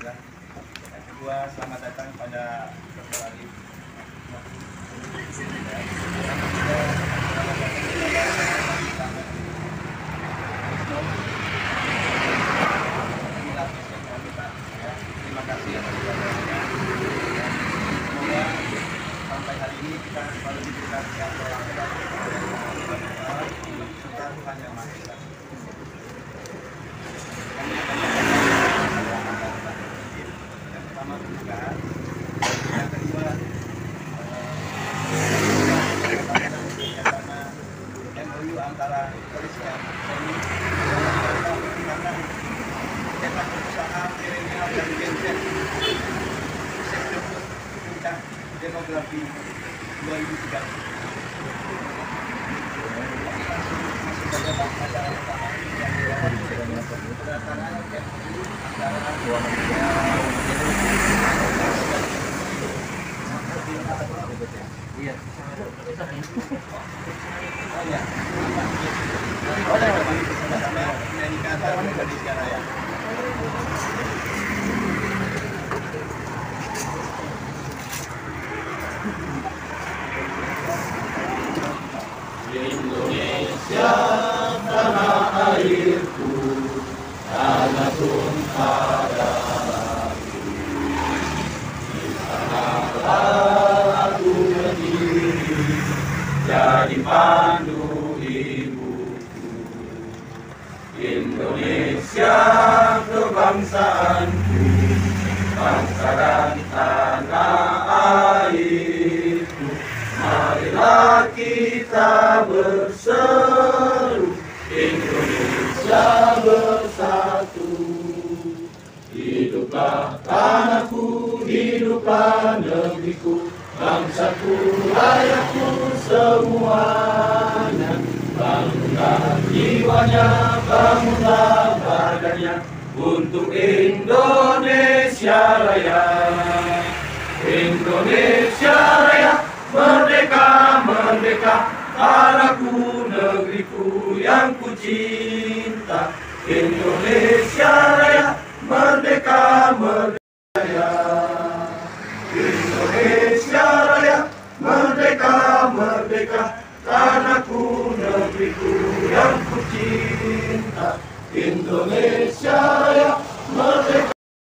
Alhamdulillah. Yang kedua, selamat datang pada Dr. Alif. Yang ketiga, selamat datang kepada inilah pasien kami, Pak. Terima kasih atas keberadaannya. Semoga sampai hari ini kita selalu diberikan kesehatan serta Tuhan yang Maha Esa. Kami akan yang pertama pembukaan, yang kedua karena MOU antara polisi dan TNI karena cetak usaha milenial dan Gen Z sektor puncak demografi 2030. Masuk saja Pak acara pertama kedatangan MOU Iya. Oh ya. Kita kembali bersama-sama menyanyikan lagu Indonesia Raya. Indonesia tanah airku, tanah tumpah darahku. Di sanalah aku berdiri, jadi pandu ibuku. Indonesia kebangsaanku, bangsa dan tanah airku. Marilah kita berseru, Indonesia bersatu. Hiduplah tanahku, hiduplah negeriku, bangsaku, rakyatku semuanya. Bangunlah jiwanya, bangunlah badannya, untuk Indonesia Raya. Indonesia Raya, merdeka, merdeka, tanahku, negeriku yang ku cinta. Indonesia Raya, merdeka, merdeka. Indonesia Raya, merdeka, merdeka, tanahku, negeriku yang ku cinta. Indonesia Raya, merdeka.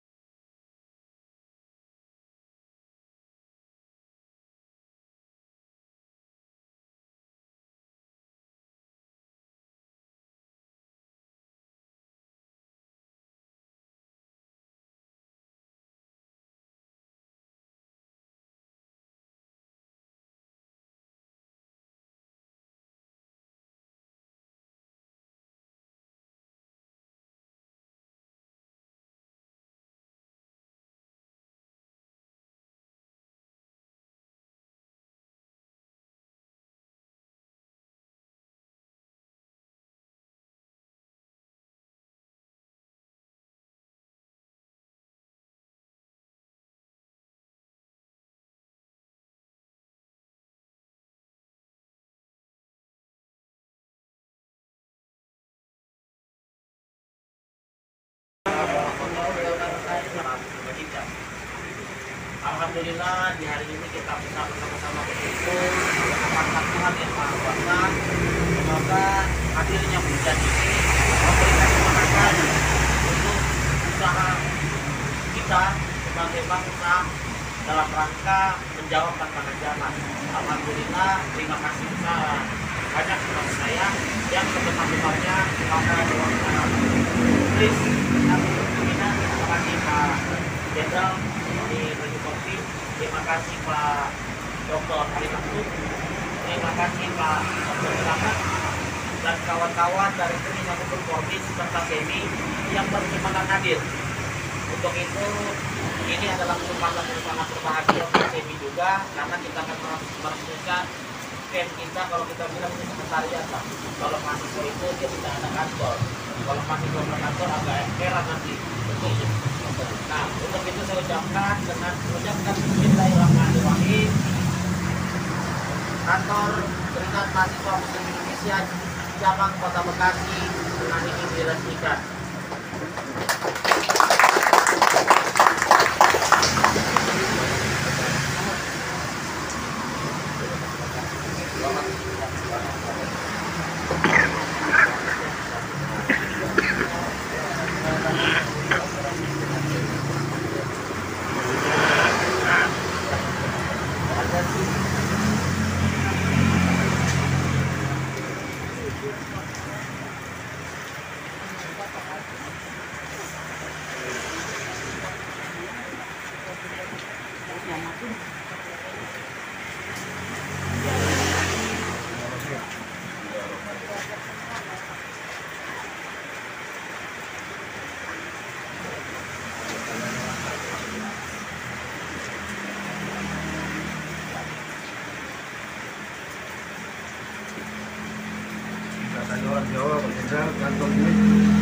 Alhamdulillah di hari ini kita bisa bersama-sama berkumpul bersama Tuhan yang Maha Kuasa. Semoga hadirnya hujan ini memberikan semangat untuk usaha kita sebagai bangsa dalam rangka menjawab tantangan zaman. Alhamdulillah, terima kasih besar banyak kepada saya yang sebesar-besarnya kepada Dewan Please, terima kasih Pak Jenderal di Baju Kopi, terima kasih Pak Dr. Ali Maksud, terima kasih Pak Dr. Selamat dan kawan-kawan dari Tri maupun Korbis serta Semi yang bersemangat hadir. Untuk itu, ini adalah kesempatan yang sangat berbahagia untuk Semi juga, karena kita akan meresmikan camp kita. Kalau kita bilang ini sekretariat lah, kalau mahasiswa itu dia tidak ada kantor, kalau mahasiswa berkantor agak heran nanti. Nah, untuk itu saya ucapkan dengan mengucapkan Bismillahirrahmanirrahim. Kantor Serikat Mahasiswa Muslim Indonesia cabang Kota Bekasi dengan ini diresmikan. Katanya orang Jawa, Pak Jenderal, kantong ini.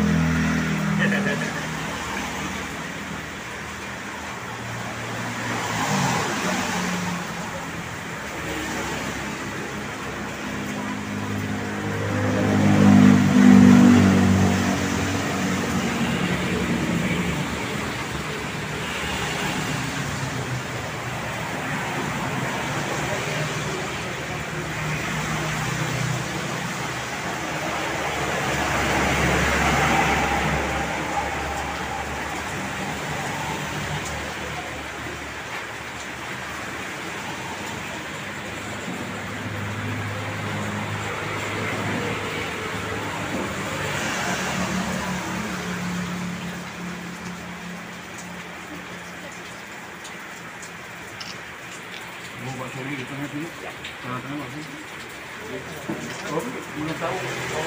Mau Pak Soli di tengah dulu? Tengah-tengah Pak Soli. Oh, belum tahu.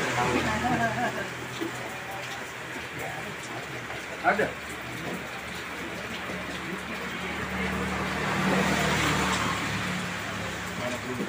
Ada. Mana dulu?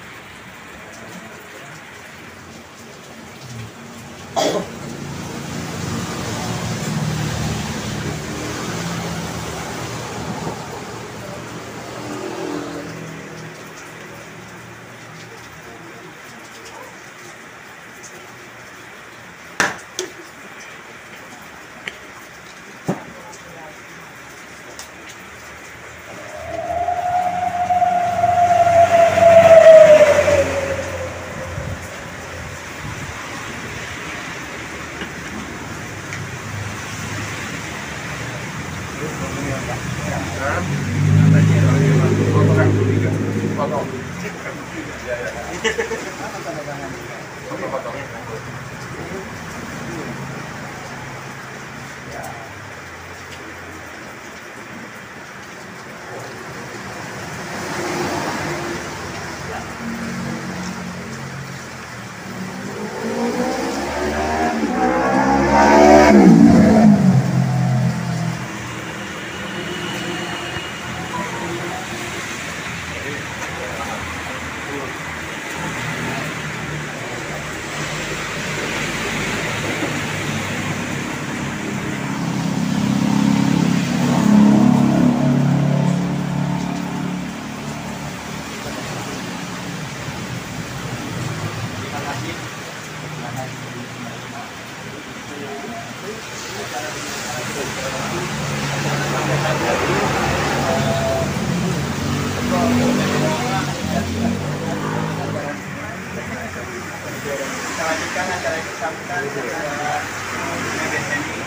Kita lanjutkan acara yang bersangkutan secara BSNI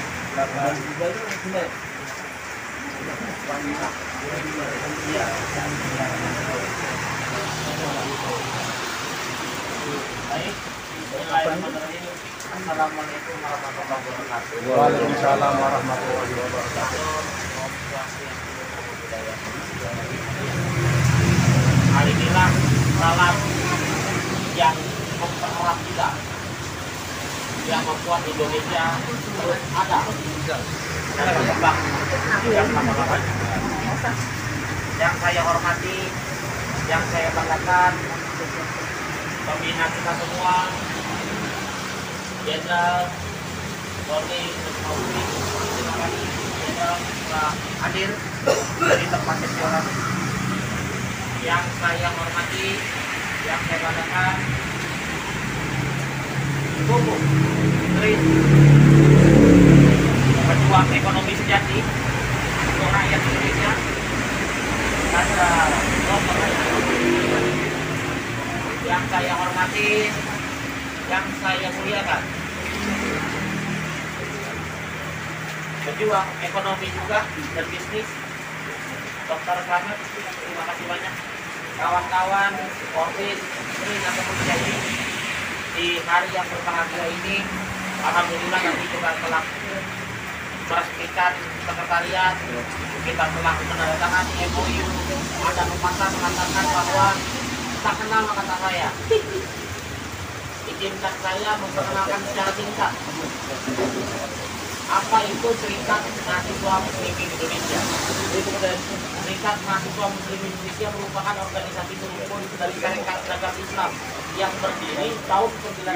Baik. Bismillahirrahmanirrahim. Assalamualaikum warahmatullahi wabarakatuh. Waalaikumsalam warahmatullahi wabarakatuh. Hari inilah salam yang mempererat kita, yang membuat Indonesia terus ada dan berkembang yang lama-lamanya. Yang saya hormati, yang saya banggakan, pembina kita semua, Jenderal Polri Mauli, terima kasih Jenderal telah hadir di tempat sessionan. Yang saya hormati, yang saya banggakan, Tubuh Tris, pejuang ekonomi sejati untuk rakyat Indonesia, Sandra yang saya hormati, yang saya muliakan, pejuang ekonomi juga dan bisnis, Dr. Slamet, terima kasih banyak. Kawan-kawan, Orbis, Tri, ataupun Jadi, di hari yang berbahagia ini, alhamdulillah kami juga telah meresmikan sekretariat, kita telah menandatangani MOU. Ada pepatah mengatakan bahwa tak kenal maka tak sayang. Izinkan saya memperkenalkan secara singkat apa itu Serikat Mahasiswa Muslimin Indonesia. Serikat Mahasiswa Muslimin Indonesia merupakan organisasi perumpun dari Serikat Dagang Islam yang berdiri tahun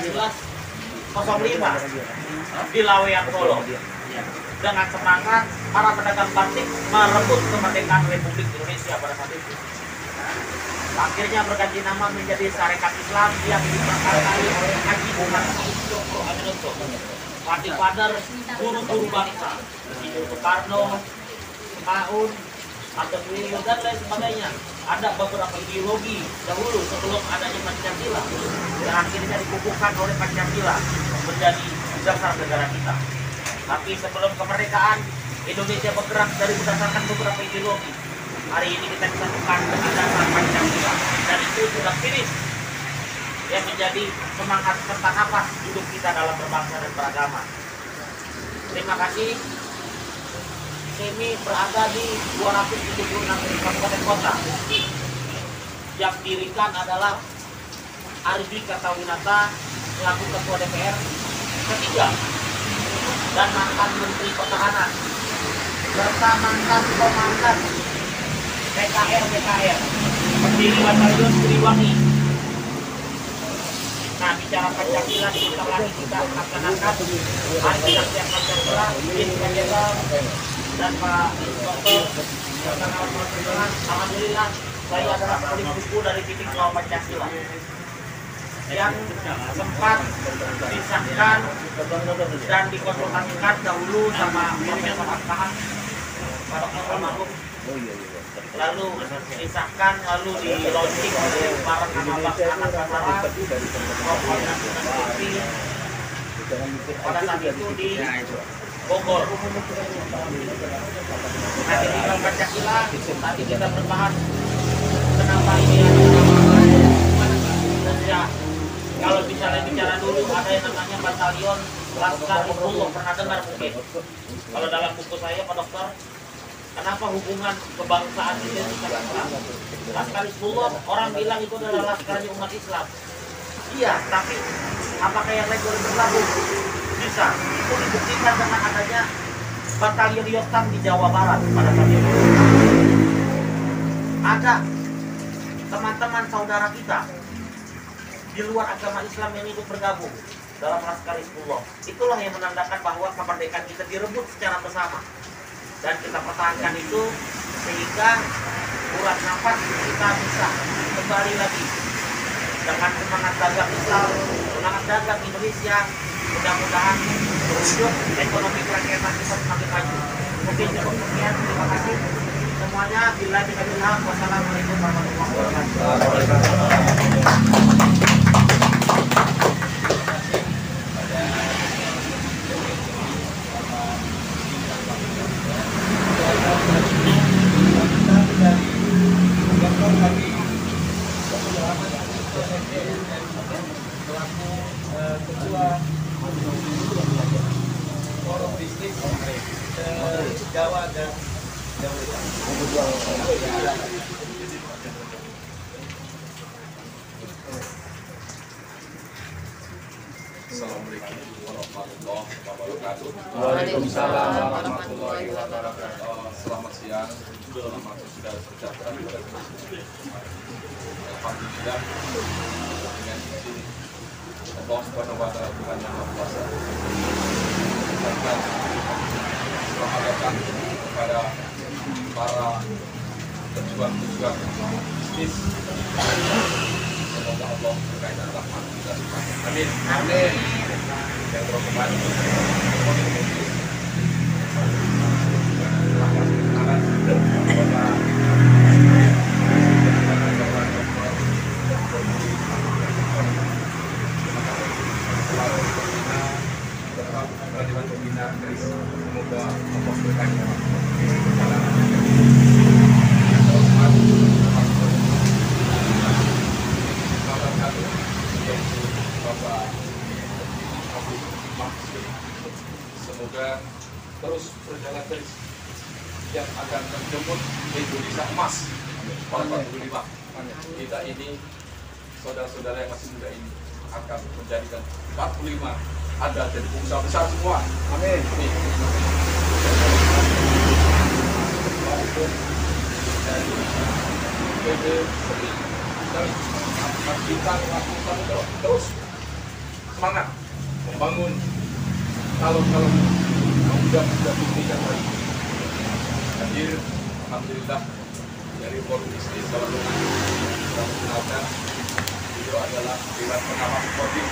1905 di Laweyan Solo. Dengan semangat para pedagang batik merebut kemerdekaan Republik Indonesia pada saat itu. Akhirnya berganti nama menjadi Sarekat Islam yang diperkarsai oleh Haji Muhammad Cokro Aminoto, Fatih Father, guru-guru bangsa, Ibu Soekarno, Maun, Atebrio, dan lain sebagainya. Ada beberapa ideologi dahulu sebelum adanya Pancasila yang akhirnya dikukuhkan oleh Pancasila menjadi dasar negara kita. Tapi sebelum kemerdekaan, Indonesia bergerak dari berdasarkan beberapa ideologi. Hari ini kita disatukan dengan dasar Pancasila, dan itu sudah finish yang menjadi semangat serta nafas hidup kita dalam berbangsa dan beragama. Terima kasih. Kami berada di 276 kabupaten kota. Yang dirikan adalah Ardi Kartawinata selaku Ketua DPR ketiga dan mantan Menteri Pertahanan serta mantan komandan PKR pendiri Batalion Siliwangi. Nah, bicara Pancasila sebentar lagi kita laksanakan Hari Kesaktian Pancasila di Panjaitan dan Pak Dr. Alhamdulillah saya adalah penulis buku dari titik nol Pancasila yang sempat disahkan dan dikonsultasikan dahulu sama Profesor Akah, Pak Dr. Almarhum, lalu disahkan, lalu di launching oleh para anak Basara, pada saat itu di Bogor. Nah, di dalam Pancasila tadi kita berbahas kenapa ini ada dan ya, kalau bicara dulu ada yang namanya Batalion Laskar Hizbullah, pernah dengar mungkin. Kalau dalam buku saya Pak Dokter, kenapa hubungan kebangsaan itu sangat erat? Laskar Hizbullah, orang bilang itu adalah laskarnya umat Islam. Iya, tapi apakah yang lain boleh bergabung? Bisa. Itu dibuktikan dengan adanya Batalion Yotam di Jawa Barat pada saat itu. Ada teman-teman saudara kita di luar agama Islam yang ikut bergabung dalam Laskar Hizbullah. Itulah yang menandakan bahwa kemerdekaan kita direbut secara bersama. Dan kita pertahankan itu sehingga urat nafas kita bisa kembali lagi dengan semangat dagang Islam, semangat dagang Indonesia. Mudah-mudahan berwujud ekonomi kerakyatan kita semakin maju. Mungkin cukup sekian, terima kasih semuanya. Bila kita bilang wassalamualaikum warahmatullahi wabarakatuh. Ketua Forum Bisnis Jawa dan Jawa. Assalamualaikum warahmatullahi wabarakatuh. Waalaikumsalam warahmatullahi wabarakatuh. Selamat siang, selamat saudara sejahtera. Alhamdulillah dengan izin Allah Subhanahu wa Ta'ala Tuhan yang Maha Kuasa. Selamat datang kepada para pejuang-pejuang bisnis. Semoga Allah berkaitan rahmat kita semua. Amin. Amin. Yang terhormat semoga Allah berkaitan Bapak maksud. Semoga terus berjalan terus yang akan menjemput Indonesia emas pada 45. Kita ini saudara-saudara yang masih muda ini akan menjadikan 45 ada jadi pengusaha besar semua. Amin. Maupun dari PD dan kita lakukan terus semangat membangun calon-calon muda-muda Indonesia baik. Hadir, alhamdulillah dari Forum Bisnis Jawa Tengah kita mengenalkan beliau adalah Dewan Pengawas Kodim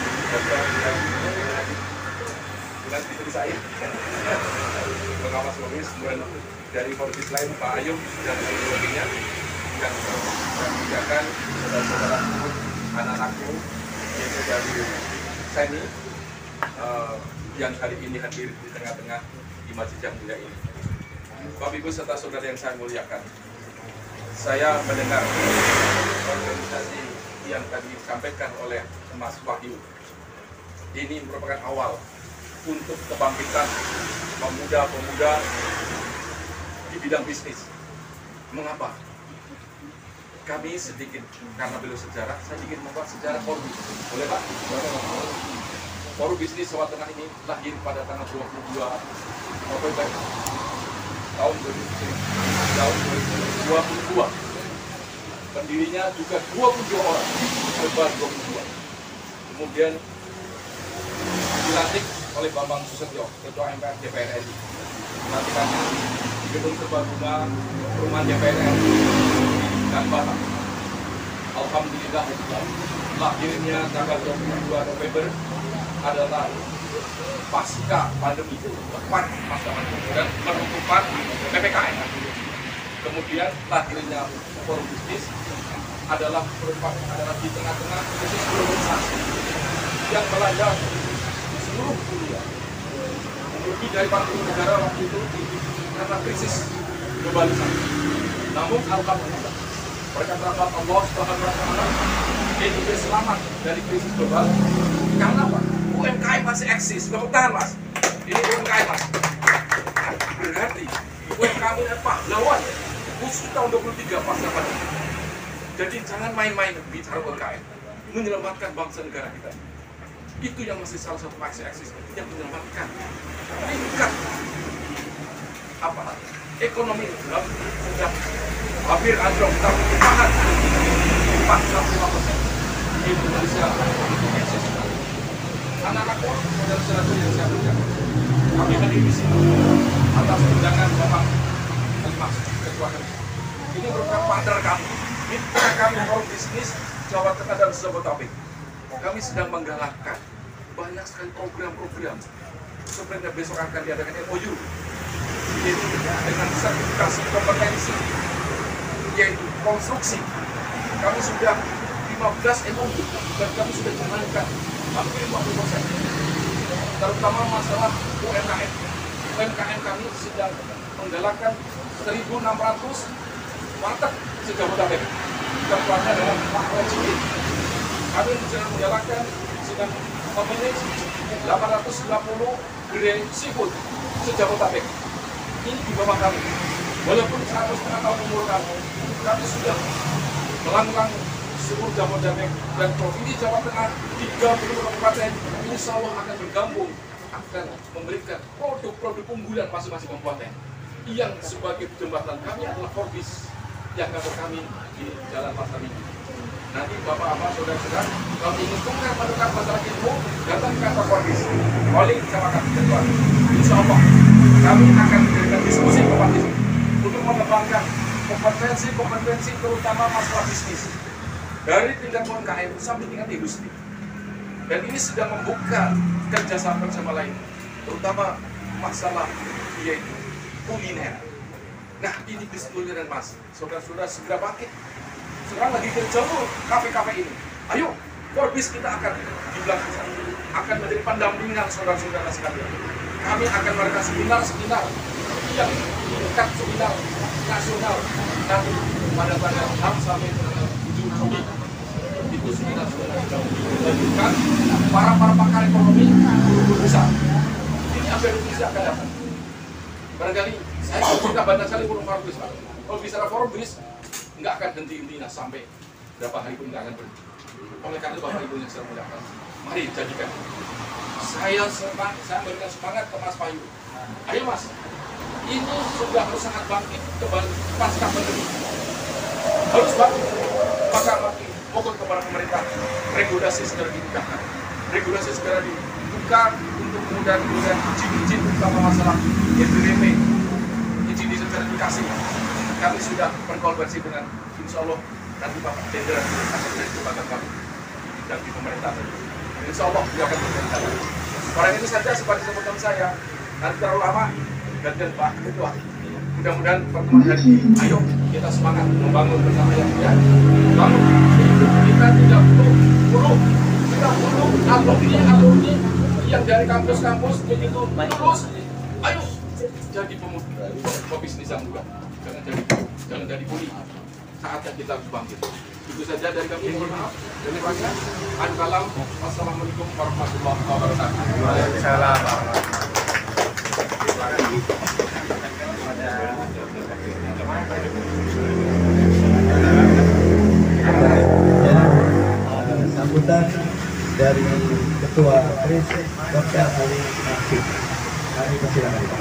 dengan istri saya pengawas logis, kemudian dari Forum Bisnis lain Pak Ayub dan sebagainya dan kebijakan saudara-saudara anak-anakku yaitu dari Seni yang hari ini hadir di tengah-tengah di Masjid yang mulia ini. Bapak Ibu serta saudara yang saya muliakan, saya mendengar organisasi yang tadi disampaikan oleh Mas Wahyu. Ini merupakan awal untuk kebangkitan pemuda-pemuda di bidang bisnis. Mengapa? Kami sedikit, karena beliau sejarah, saya ingin membuat sejarah Forum. Boleh Pak? Forum Bisnis Jawa Tengah ini lahir pada tanggal 22 November tahun 2022. Pendirinya juga 22 orang, sebar 22. Kemudian dilantik oleh Bambang Susatyo, Ketua MPR DPR RI. Pelantikannya di Gedung Serbaguna Perumahan DPR RI dan Batam. Alhamdulillah, lahirnya tanggal 22 November adalah pasca pandemi, tepat pasca pandemi dan penutupan PPKM. Kemudian lahirnya Forum Bisnis adalah di tengah-tengah krisis globalisasi yang melanda di seluruh dunia. Lebih dari 40 negara waktu itu karena krisis globalisasi. Namun alhamdulillah berkat rahmat Allah Subhanahu wa taala Indonesia selamat dari krisis global. Karena apa? UMKM masih eksis. Tepuk tangan Mas. Ini UMKM Mas. Berarti UMKM ini pahlawan khusus tahun 23 pasca pandemi. Jadi jangan main-main bicara UMKM. Menyelamatkan bangsa negara kita. Itu yang masih salah satu masih eksis yang menyelamatkan. Meningkat apa? Ekonomi sudah hampir anjlok tapi tahan 45%. Indonesia itu eksis. Anak-anakku, saudara-saudaraku yang saya muliakan, kami hadir di sini atas undangan Bapak Mas Ketua kami. Ini merupakan partner kami, mitra kami Forum Bisnis Jawa Tengah dan Jabodetabek. Kami sedang menggalakkan banyak sekali program-program. Sebenarnya besok akan diadakan MOU, yaitu dengan sertifikasi kompetensi, yaitu konstruksi. Kami sudah 15 MOU dan kami sudah jalankan hampir 50%. Terutama masalah UMKM. UMKM kami sedang menggalakkan 1.600 warteg se-Jabodetabek. Ketuanya adalah Pak Rejim. Kami sedang menggalakkan sedang memanage 850 gerai seafood se-Jabodetabek. Ini di bawah kami. Walaupun 1,5 tahun umur kami sudah melanglang seluruh Jabodetabek dan Provinsi Jawa Tengah 30 kabupaten insya Allah akan bergabung, akan memberikan produk-produk unggulan masing-masing kabupaten yang sebagai jembatan kami adalah Forbis yang kantor kami di Jalan Pasar Minggu. Nanti bapak-bapak, saudara-saudara, kalau ingin tukar menukar masalah ilmu, datang ke kantor Forbis, calling sama kami ketua. Insya Allah kami akan memberikan diskusi kompetisi untuk mengembangkan kompetensi terutama masalah bisnis. Dari tingkat UMKM sampai tingkat industri. Dan ini sedang membuka kerjasama bersama lain, terutama masalah yaitu kuliner. Nah, ini bisnis kulineran Mas. Saudara-saudara segera bangkit. Sekarang lagi berjemur kafe-kafe ini. Ayo, Forbis kita akan di belakang sana. Akan menjadi pendampingan saudara-saudara sekalian. Kami akan melakukan seminar-seminar yang tingkat seminar nasional nanti pada tanggal 6 sampai 7 Juli. Itu sudah dilanjutkan para pakar ekonomi, guru besar bisa akan datang. Barangkali saya sudah banyak sekali forum Forbes, Pak. Kalau bicara Forbes, nggak akan henti-hentinya sampai berapa hari pun nggak akan berhenti. Oleh karena itu Bapak Ibu yang sedang mendatang, mari jadikan. Saya memberikan semangat ke Mas Bayu. Ayo Mas, ini sudah harus sangat bangkit kembali pasca pandemi. Harus bangkit. Maka mohon kepada pemerintah, regulasi segera dibukakan. Regulasi segera dibuka untuk kemudian izin-izin terutama masalah SPP, izin segera dikasih. Kami sudah berkolaborasi dengan Insya Allah nanti Bapak Jenderal akan menjadi kepada kami dan di pemerintah. Insya Allah dia akan berjalan. Orang itu saja seperti teman-teman saya. Nanti terlalu lama gantian Pak Ketua. Mudah-mudahan pertemuan hari ini, ayo kita semangat membangun bersama yang bangun. Kita tidak perlu alumni yang dari kampus-kampus begitu lulus. Ayo jadi pemuda, pebisnisan juga. Jangan jadi kuli. Saatnya kita harus bangkit. Itu saja dari kami. Mohon maaf. Terima kasih. Wassalamualaikum warahmatullahi wabarakatuh. Waalaikumsalam. Sambutan dari Ketua Kris Dr. Ali Nasib. Kami persilakan.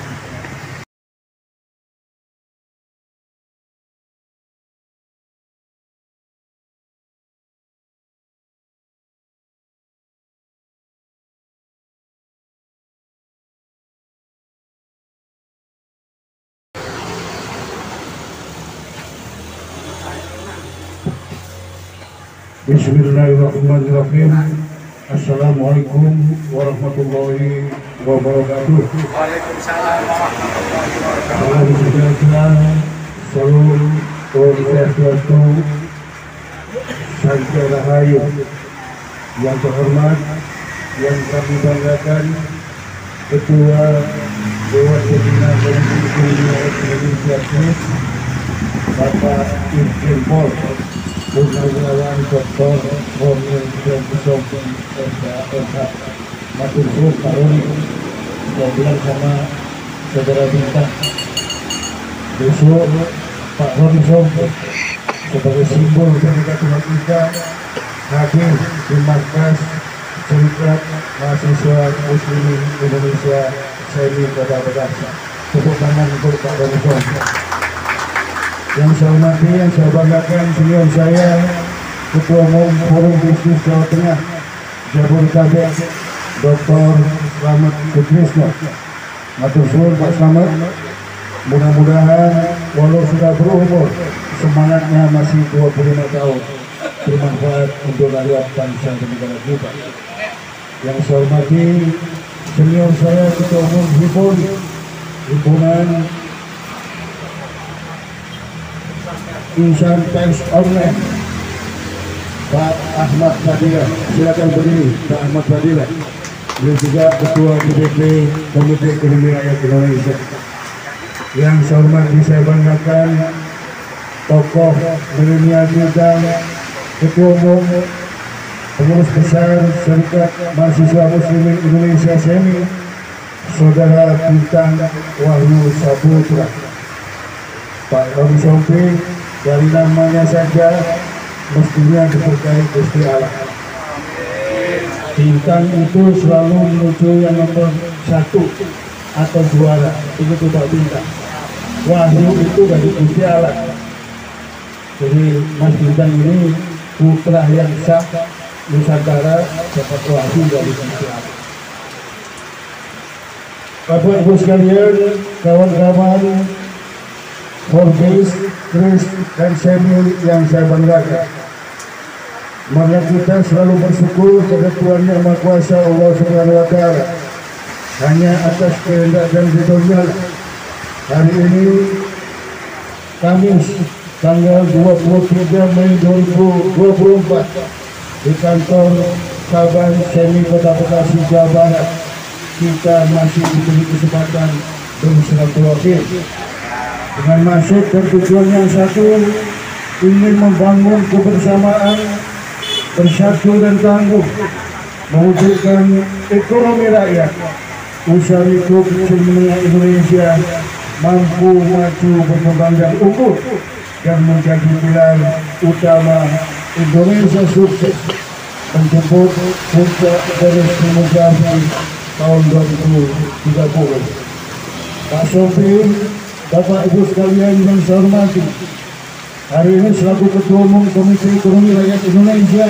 Bismillahirrahmanirrahim. Assalamualaikum warahmatullahi wabarakatuh. Waalaikumsalam warahmatullahi wabarakatuh. Salam sejahtera, salam Om Swastiastu, Sankya Rahayu. Yang terhormat, yang kami banggakan, Ketua Dewan Pembina Republik Indonesia, Bapak Irjen Pol Purnawirawan Dr. Romil Profesor SHMH Matur Suwun Pak Roni, saya bilang sama saudara bintang besok Pak Roni sebagai simbol Kemerdekaan kita hadir di markas Serikat Mahasiswa Muslimin Indonesia SEMI Kota Bekasi. Tepuk tangan untuk Pak Roni. Yang saya hormati, yang saya banggakan, senior saya, Ketua Umum Forum Bisnis Jawa Tengah, Jabodetabek, Dr. Slamet Sutrisno. Matur suwun Pak Slamet. Mudah-mudahan walau sudah berumur, semangatnya masih 25 tahun, bermanfaat untuk rakyat bangsa dan negara kita. Yang saya hormati, senior saya, Ketua Umum Himpunan Insan Pers Online, Pak Ahmad Fadilah. Silakan berdiri, Pak Ahmad Fadilah. Beliau juga Ketua DPP Komite Ekonomi Rakyat Indonesia. Yang saya hormati, saya banggakan tokoh milenial kita, Ketua Umum Pengurus Besar Serikat Mahasiswa Muslimin Indonesia SEMI, Saudara Bintang Wahyu Saputra. Pak Roni Sompi, dari namanya saja mestinya diberkahi Gusti Allah. Bintang itu selalu menuju yang nomor 1 atau juara, itu Pak Bintang. Wahyu itu dari Gusti Allah. Jadi Mas Bintang ini putra yang sah Nusantara, dapat wahyu dari Gusti Allah. Bapak Ibu sekalian, kawan-kawan Forbes, Kris, dan SEMI yang saya banggakan, mari kita selalu bersyukur kepada Tuhan Yang Maha Kuasa Allah Subhanahu wa Ta'ala. Hanya atas kehendak dan ridhonya hari ini Kamis tanggal 23 Mei 2024 di kantor cabang SEMI Kota Bekasi, Jawa Barat, kita masih diberi kesempatan bersilaturahim dengan maksud dan tujuan yang satu, ingin membangun kebersamaan, bersatu dan tangguh, mewujudkan ekonomi rakyat usaha mikro kecil menengah Indonesia mampu maju berkembang dan unggul dan menjadi pilar utama Indonesia sukses menjemput puncak garis demografi tahun 2030. Pak Sopir, Bapak Ibu sekalian yang saya hormati, hari ini selaku Ketua Umum Komisi Ekonomi Rakyat Indonesia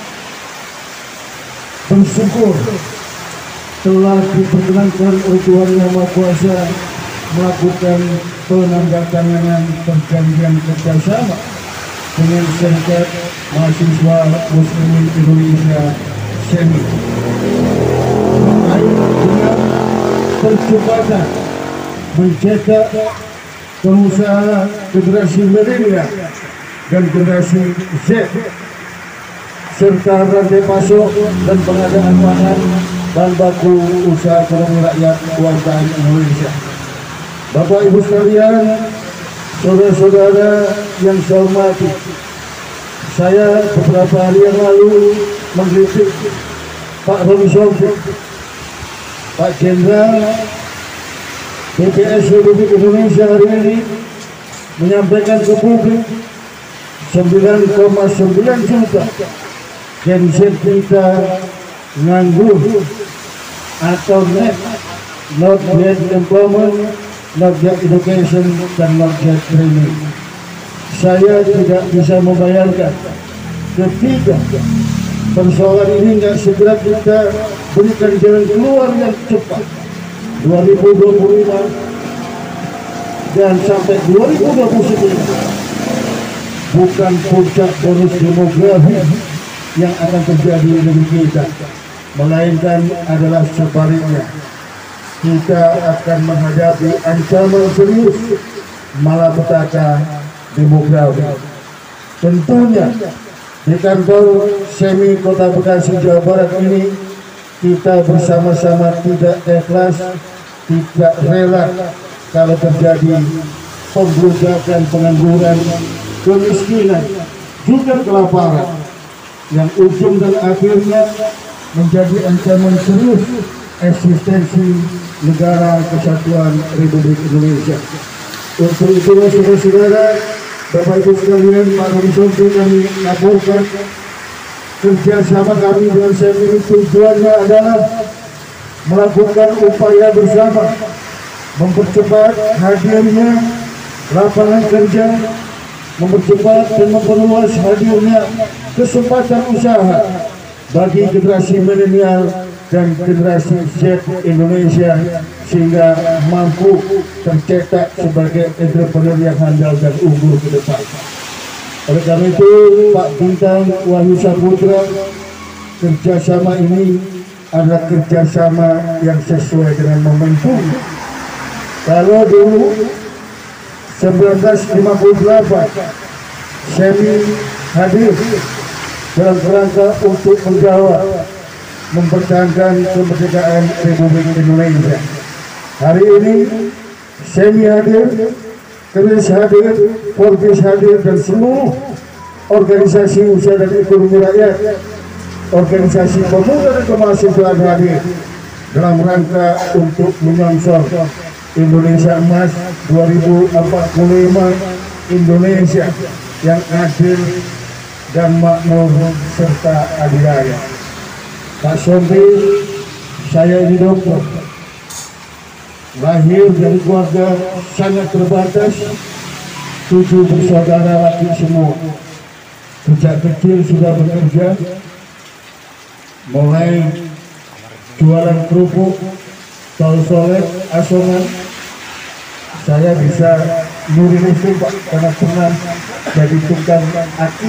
bersyukur telah diperkenankan oleh Tuhan Yang Maha Kuasa melakukan penandatanganan perjanjian kerjasama dengan Serikat Mahasiswa Muslimin Indonesia SEMI dengan percepatan mencetak pengusaha generasi milenial dan generasi Z serta rantai pasok dan pengadaan bahan baku usaha ekonomi rakyat UMKM Indonesia. Bapak Ibu sekalian, saudara-saudara yang saya hormati, saya beberapa hari yang lalu mengkritik Pak Romi Sopir, Pak Jenderal BPS Republik Indonesia hari ini menyampaikan ke publik 9,9 juta genset kita nganggur atau net, not yet employment, not yet education, dan not yet training. Saya tidak bisa membayangkan ketika persoalan ini nggak segera kita berikan jalan keluar yang cepat 2025 dan sampai 2029 bukan puncak bonus demografi yang akan terjadi di negeri kita, melainkan adalah sebaliknya. Kita akan menghadapi ancaman serius malapetaka demografi. Tentunya di kantor SEMI Kota Bekasi Jawa Barat ini kita bersama-sama tidak ikhlas, tidak rela kalau terjadi pembludakan, pengangguran, kemiskinan, juga kelaparan yang ujung dan akhirnya menjadi ancaman serius eksistensi negara kesatuan Republik Indonesia. Untuk itu, saudara-saudara, Bapak Ibu sekalian, Pak Romi Sopir, kami laporkan kerjasama kami dengan SEMI tujuannya adalah melakukan upaya bersama mempercepat hadirnya lapangan kerja, mempercepat dan memperluas hadirnya kesempatan usaha bagi generasi milenial dan generasi Z Indonesia sehingga mampu tercetak sebagai entrepreneur yang handal dan unggul ke depan. Oleh karena itu, Pak Bintang Wahyu Saputra, kerjasama ini adalah kerjasama yang sesuai dengan momentum. Kalau dulu 1958 SEMI hadir dalam kerangka untuk menjawab mempertahankan kemerdekaan Republik Indonesia. Hari ini SEMI hadir, KERIS hadir, Forbes hadir, dan seluruh organisasi usaha dan ekonomi rakyat, organisasi pemuda dan kemahasiswaan hadir dalam rangka untuk menyongsong Indonesia Emas 2045, Indonesia yang adil dan makmur serta adilaya. Pak Sopir, saya ini dokter, lahir dari keluarga sangat terbatas, 7 bersaudara laki semua. Sejak kecil sudah bekerja, mulai jualan kerupuk, tol solek, asongan. Saya bisa nyuri listrik, Pak, karena pernah jadi tukang aki.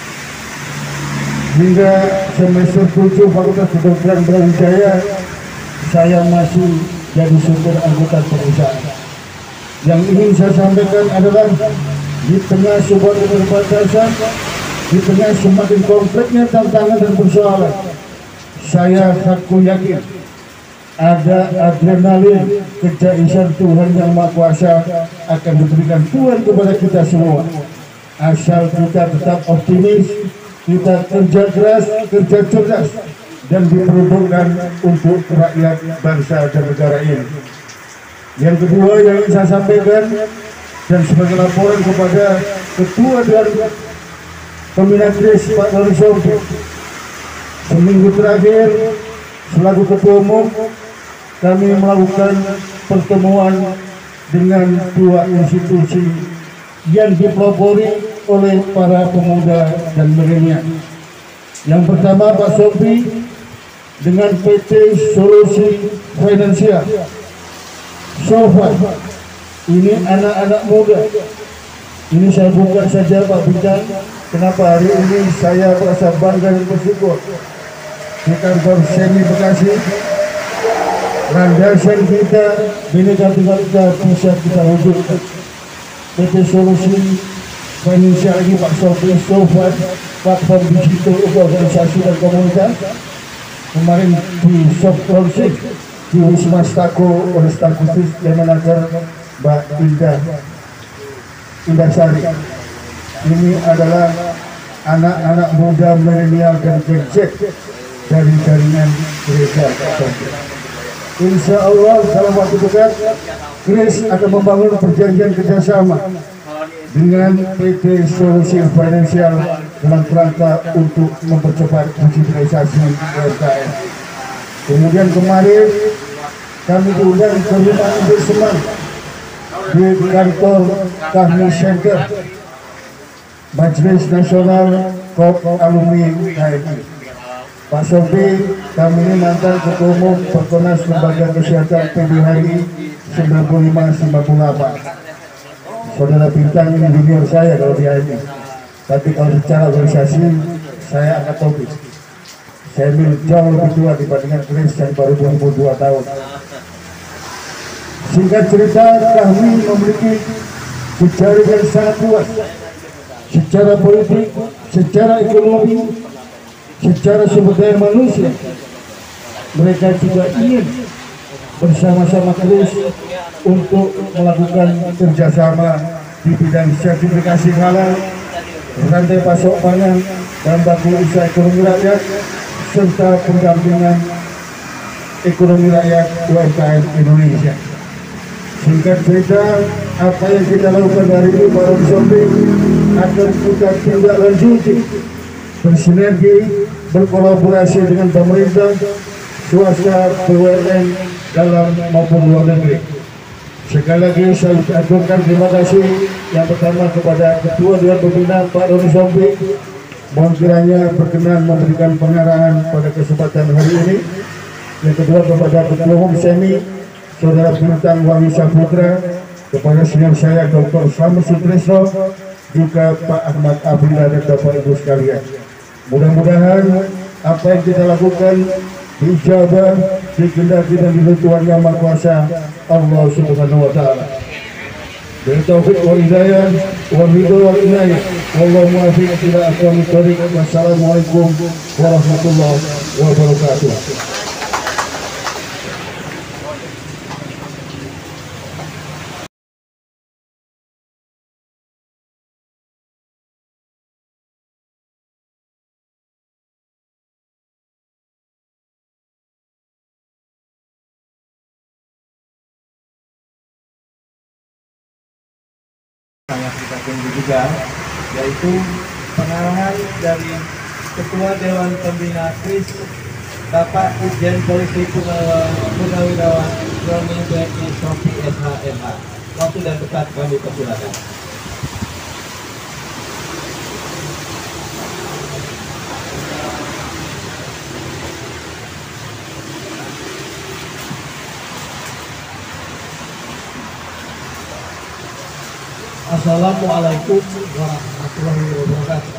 Hingga semester 7 Fakultas Kedokteran Brawijaya, saya masih jadi supir angkutan perusahaan. Yang ingin saya sampaikan adalah di tengah sebuah keterbatasan, di tengah semakin kompleknya tantangan dan persoalan, saya aku yakin ada adrenalin kejaisan Tuhan Yang Maha Kuasa akan diberikan Tuhan kepada kita semua. Asal kita tetap optimis, kita kerja keras, kerja cerdas, dan diperuntukkan untuk rakyat bangsa dan negara ini. Yang kedua yang ingin saya sampaikan dan sebagai laporan kepada Ketua Dewan Pembina KRIS Pak Doni Sompi, seminggu terakhir selaku Ketua Umum kami melakukan pertemuan dengan dua institusi yang dipelopori oleh para pemuda dan milenial. Yang pertama Pak Sompi dengan PT Solusi Finansial. Sofa, ini anak-anak muda. Ini saya buka saja Pak Bintang. Kenapa hari ini saya merasa bangga dan bersyukur di kantor Semi Bekasi, landasan kita, Bhinneka Tunggal Ika bisa kita wujudkan. PT Solusi Finansial ini Pak Sofi, Sofa, platform digital organisasi dan komunitas. Kemarin di soft launching di Wisma Stako oleh Stakutis yang menaker Mbak Indah Sari. Ini adalah anak-anak muda milenial dan Gen Z dari jaringan gereja. Insya Allah dalam waktu dekat KRIS akan membangun perjanjian kerjasama dengan PT Solusi Finansial dalam kerangka untuk mempercepat digitalisasi UMKM. Kemudian kemarin kami diundang ke rumah investment di kantor Kahmi Center Majelis Nasional KOP Alumni KMI. Pak Sofi, kami ini mantan Ketua Umum Perkonas Lembaga Kesehatan PBHI 95-98. Saudara Bintang ini junior saya kalau di AMI. Tapi kalau secara organisasi saya angkat topi. Saya jauh lebih tua dibandingkan KRIS yang baru 22 tahun. Singkat cerita, kami memiliki jejaring yang sangat luas secara politik, secara ekonomi, secara sumber daya manusia. Mereka juga ingin bersama-sama KRIS untuk melakukan kerjasama di bidang sertifikasi halal, rantai pasok pangan, dan baku usaha ekonomi rakyat, serta pendampingan ekonomi rakyat UMKM Indonesia. Singkat cerita, apa yang kita lakukan hari ini Pak Doni Sompi akan kita tindak lanjuti, bersinergi, berkolaborasi dengan pemerintah, swasta, BUMN dalam maupun luar negeri. Sekali lagi saya ucapkan terima kasih yang pertama kepada Ketua Dewan Pembina Pak Doni Sompi. Mohon kiranya berkenan memberikan pengarahan pada kesempatan hari ini. Yang kedua kepada Ketua Umum Semi Saudara Bintang Wangi Saputra, kepada senior saya Dr. Slamet Sutrisno, juga Pak Ahmad Abdillah dan Bapak Ibu sekalian. Mudah-mudahan apa yang kita lakukan dijabah, dikehendaki dan diridhoi Yang Maha Kuasa Allah Subhanahu wa taala. Dari taufik wal hidayah wal ridho wal inayah. Wallahu muwaffiq ila aqwamit thoriq. Wassalamualaikum warahmatullahi wabarakatuh. Sangat kita tunggu juga, yaitu pengarahan dari Ketua Dewan Pembina KRIS Bapak Irjen Polisi Purnawirawan Doni BNI Sompi SHMH. Waktu dan tempat kami persilakan. Assalamualaikum warahmatullahi wabarakatuh.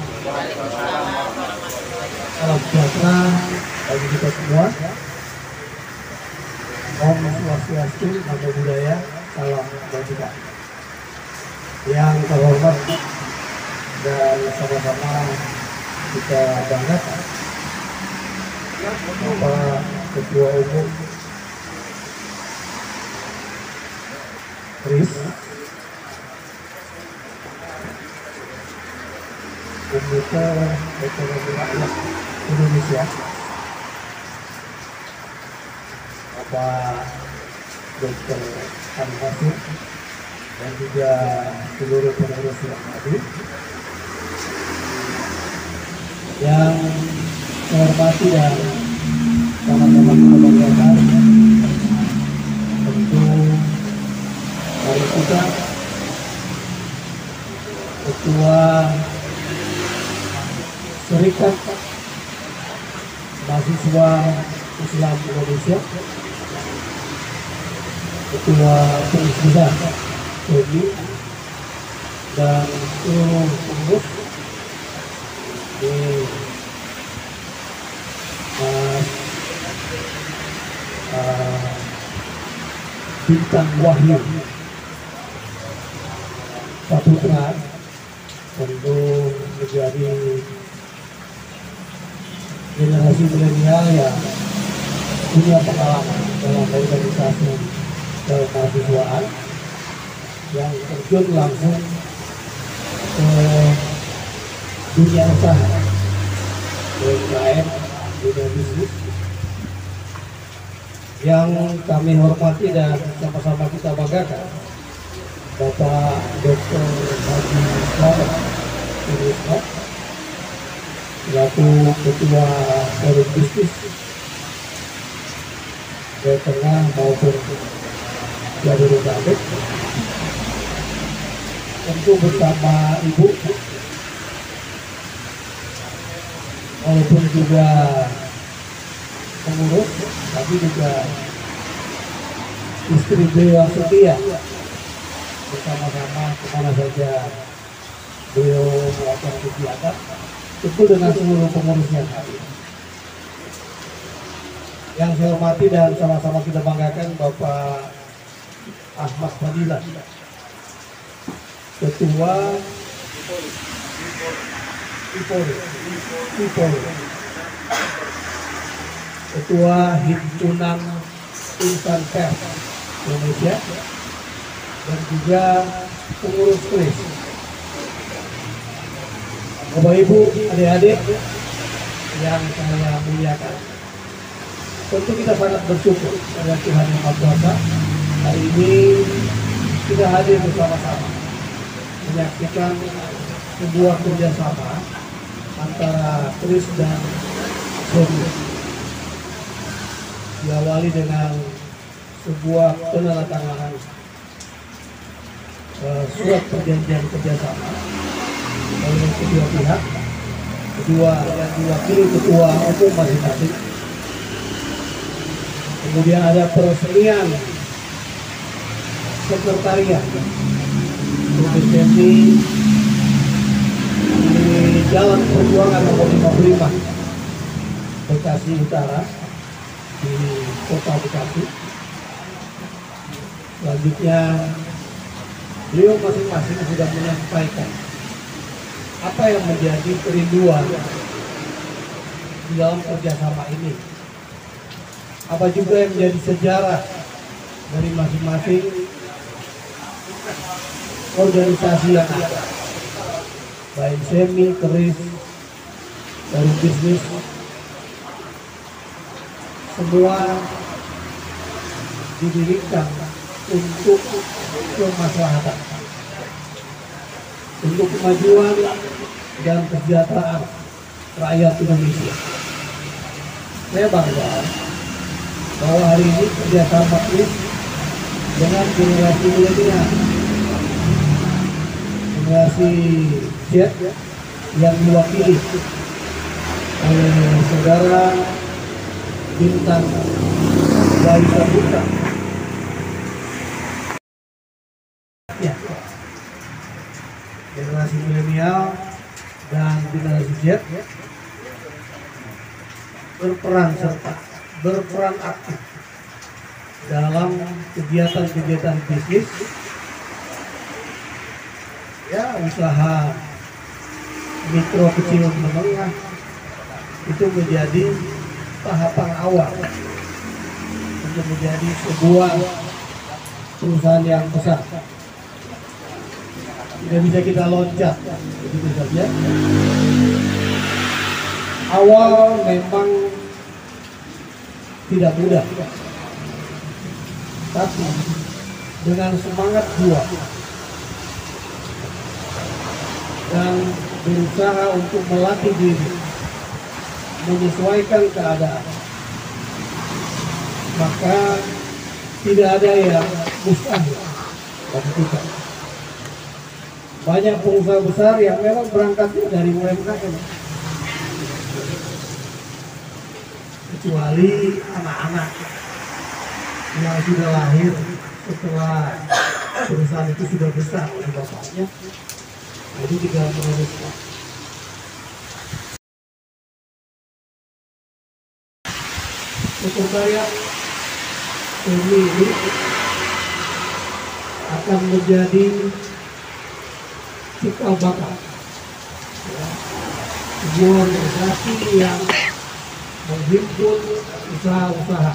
Salam sejahtera bagi kita semua. Om Swastiastu, Namo Buddhaya, salam kebajikan. Yang terhormat dan sama-sama kita banggakan Bapak Ketua Umum KRIS Komite Ekonomi Rakyat Indonesia Bapak Dr. Anwasir dan juga seluruh pengurus yang hadir. Yang saya hormati dan sama-sama kita banggakan, tentu hari kita Ketua Serikat Mahasiswa Islam Indonesia, Ketua Pengurus Besar PMI dan seluruh pengurus di Bintang Wahyu Saputra, tentu menjadi generasi milenial yang punya pengalaman dalam organisasi kemahasiswaan yang terjun langsung ke dunia usaha, UMKM, dunia bisnis. Yang kami hormati dan sama-sama kita banggakan, Bapak Dr. Haji Selamat Surisno selaku Ketua Forum Bisnis Jawa Tengah maupun Jabodetabek, tentu bersama Ibu, walaupun juga pengurus, tapi juga istri beliau setia, bersama-sama kemana saja beliau melakukan kegiatan, tentu dengan seluruh pengurus yang hadir. Yang saya hormati dan sama-sama kita banggakan, Bapak Ahmad Fadilah, Ketua IPOL, Ketua Himpunan Insan Pers Indonesia, dan juga pengurus KRIS. Bapak Ibu, adik-adik yang saya muliakan, tentu kita sangat bersyukur pada Tuhan Yang Maha Kuasa. Hari ini kita hadir bersama-sama menyaksikan sebuah kerjasama antara KRIS dan SEMI, diawali dengan sebuah penandatanganan surat perjanjian kerjasama oleh kedua pihak, yang diwakili ketua umum masing-masing. Kemudian ada peresmian sekretariat SEMI di Jalan Perjuangan nomor 55 Bekasi Utara di Kota Bekasi. Selanjutnya beliau masing-masing sudah menyampaikan apa yang menjadi kerinduan di dalam kerjasama ini, apa juga yang menjadi sejarah dari masing-masing organisasi yang ada, baik SEMI, KRIS, Forum Bisnis, semua didirikan untuk kemaslahatan, untuk kemajuan dan kesejahteraan rakyat Indonesia. Saya bangga bahwa hari ini kerjasama KRIS dengan generasi milenial, generasi Z yang diwakili oleh saudara Bintang Wahyu Saputra. Ya, generasi milenial dan generasi Z berperan aktif dalam kegiatan-kegiatan bisnis, ya, usaha mikro kecil menengah itu menjadi tahapan awal untuk menjadi sebuah perusahaan yang besar. Tidak bisa kita loncat begitu saja. Awal memang tidak mudah, tapi dengan semangat juang dan berusaha untuk melatih diri, menyesuaikan keadaan, maka tidak ada yang mustahil bagi kita. Banyak pengusaha besar yang memang berangkatnya dari UMKM, kecuali anak-anak yang sudah lahir setelah perusahaan itu sudah besar oleh bapaknya, jadi tidak meneruskan. Sekretariat PMI ini akan menjadi cikal bakal sebuah organisasi yang menghimpun usaha-usaha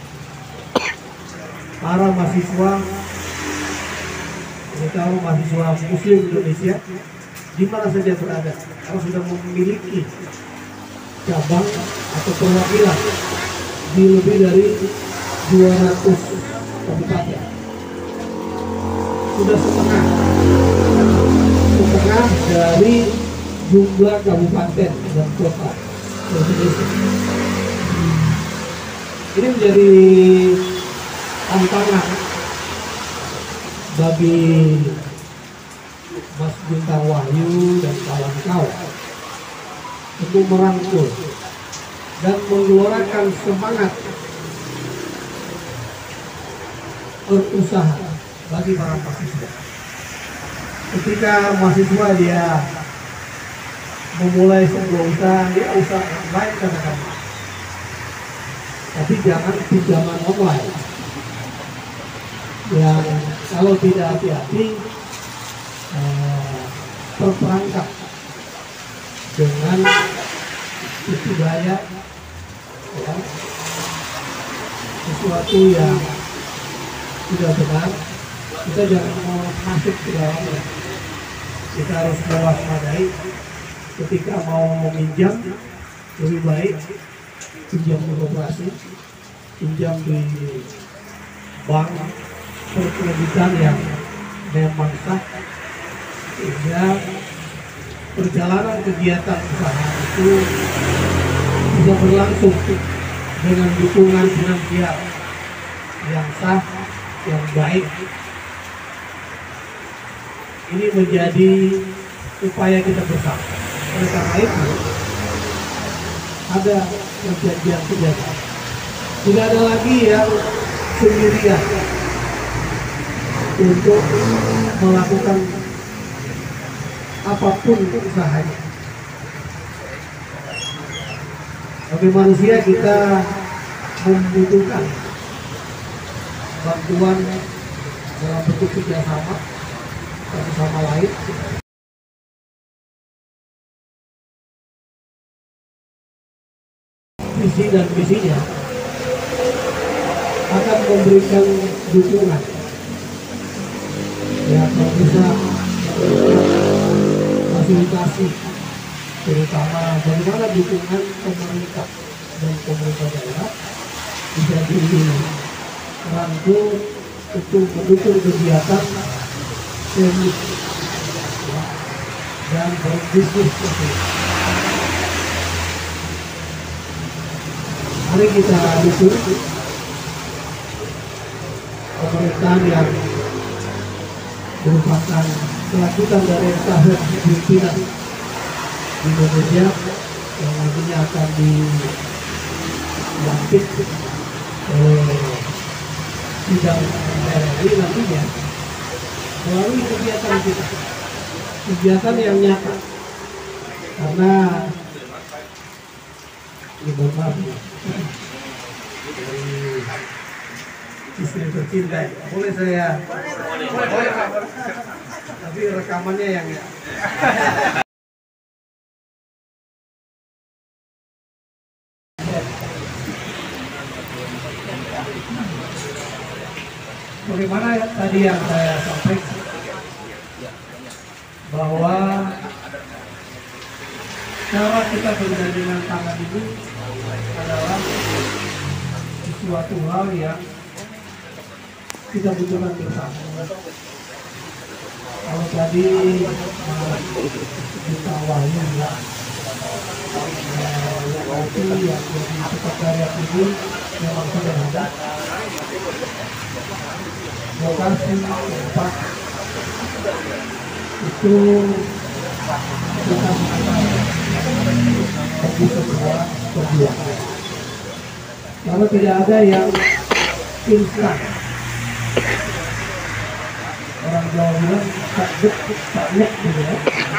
para mahasiswa, terutama mahasiswa Muslim Indonesia, di mana saja berada, kalau sudah memiliki cabang atau perwakilan di lebih dari 200 kabupaten, sudah setengah dari jumlah kabupaten dan kota Indonesia. Ini menjadi tantangan bagi Mas Bintang Wahyu dan kawan-kawan untuk merangkul dan menggelorakan semangat berusaha bagi para mahasiswa. Ketika mahasiswa dia memulai sebuah usaha, dia usaha online kadang-kadang, tapi jangan pinjaman online yang kalau tidak hati-hati terperangkap dengan tipu daya, ya, sesuatu yang tidak benar. Kita jangan mau masuk ke dalamnya. Kita harus mewaspadai ketika mau meminjam, lebih baik pinjam di koperasi, pinjam di bank perkreditan yang memang sah, sehingga perjalanan kegiatan usaha itu bisa berlangsung dengan dukungan finansial yang sah, yang baik. Ini menjadi upaya kita bersama. Oleh karena itu, ada perjanjian-perjanjian. Tidak ada lagi yang sendirian untuk melakukan apapun usahanya. Sebagai manusia kita membutuhkan bantuan dalam bentuk kerjasama satu sama lain. Visi dan misinya akan memberikan dukungan, ya, kalau bisa fasilitasi, terutama bagaimana dukungan pemerintah dan pemerintah daerah bisa dirangkul untuk mendukung kegiatan serius, ya, dan berbisnis seperti. Mari kita dukung pemerintahan yang merupakan kelanjutan dari tahun pimpinan di Indonesia yang nantinya akan dilantik oleh sidang RRI nantinya melalui kegiatan kita, kegiatan yang nyata, karena istri tercinta, boleh saya? Boleh. Tapi rekamannya yang ya. Bagaimana tadi yang saya sampaikan, bahwa cara kita bergandengan tangan ini adalah suatu hal yang kita butuhkan bersama. Kalau tadi kita awali ya, yang jadi sekretariat ini memang sudah ada. Lokasi tempat itu kita bagi sebuah perjuangan. Kalau tidak ada yang instan, orang Jawa bilang tak nek gitu ya.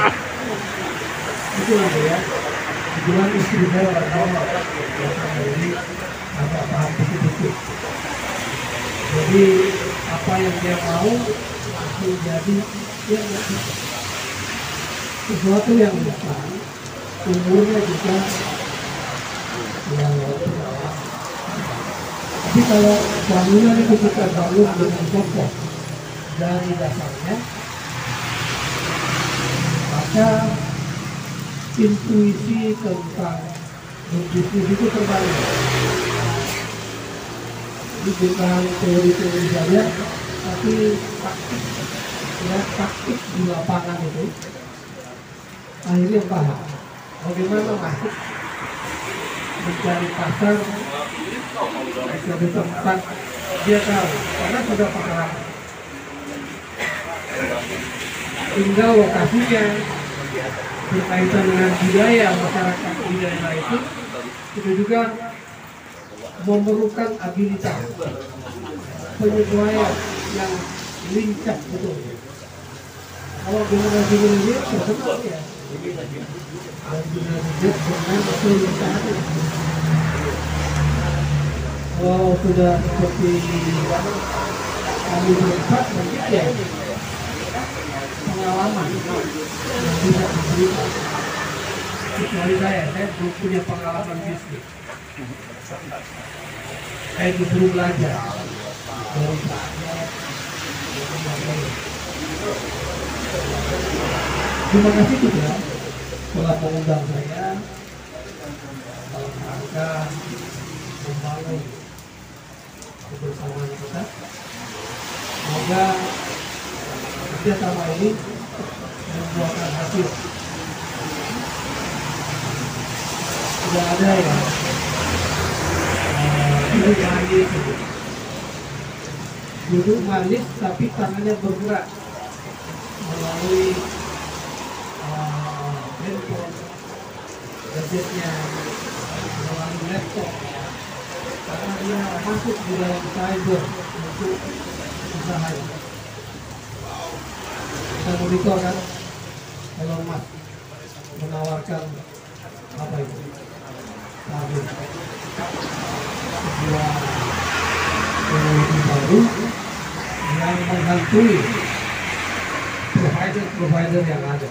Itu lah ya. Kebetulan istri saya orang Jawa, jadi agak paham dikit-dikit. Jadi apa yang dia mau langsung jadi dia nggak bisa. Sesuatu yang instan, umurnya juga yang tapi kalau bangunan itu kita bangun dengan kokoh dari dasarnya, maka intuisi tentang berbisnis itu terbalik. Jadi bukan teori-teori saja, tapi praktik. Ya, praktik di lapangan itu akhirnya paham bagaimana masuk mencari pasar di tempat dia tahu karena sudah pengalaman. Tinggal lokasinya berkaitan dengan budaya masyarakat di daerah itu juga memerlukan abilitas penyesuaian yang lincah betul. Kalau generasi ini terkenal ya, dan generasi dengan kelincahan. Kalau sudah seperti kami berempat mungkin ya pengalaman yang bisa diberikan. Kecuali saya belum punya pengalaman bisnis. Saya disuruh belajar dari saya. Terima kasih juga telah mengundang saya dalam rangka membangun kebersamaan kita. Semoga kerjasama ini membuahkan hasil. Tidak ada ya duduk manis tapi tangannya bergerak melalui handphone, gadgetnya, melalui laptop, karena dia masuk di dalam cyber untuk usahanya. Kita monitor kan, Elon Musk menawarkan apa itu? Tabung sebuah teknologi baru yang menghantui provider yang ada.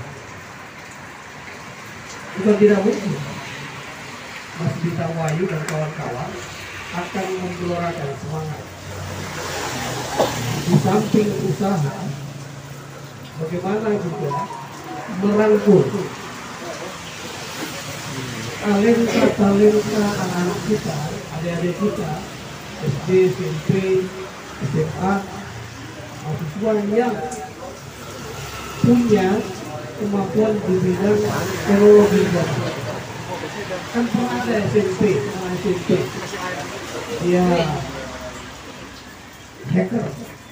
Bukan tidak mungkin Mas Bintang Wahyu dan kawan-kawan akan menggelorakan semangat di samping usaha, bagaimana juga merangkul talenta anak-anak kita, adik-adik kita, SD, SMP, SMA, mahasiswa yang punya kemampuan di bidang teknologi baru. Kan pernah ada SMP dia hacker